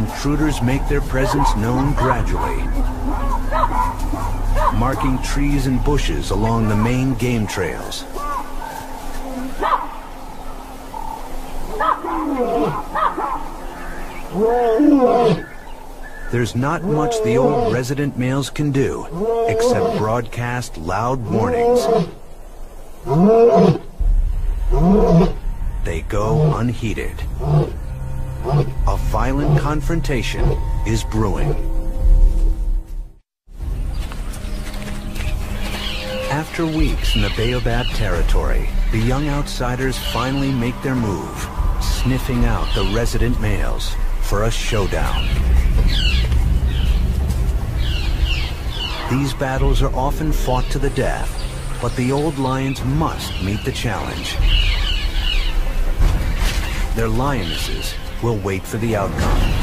intruders make their presence known gradually, marking trees and bushes along the main game trails. There's not much the old resident males can do, except broadcast loud warnings. They go unheeded. A violent confrontation is brewing. After weeks in the Baobab territory, the young outsiders finally make their move, sniffing out the resident males for a showdown. These battles are often fought to the death, but the old lions must meet the challenge. Their lionesses will wait for the outcome.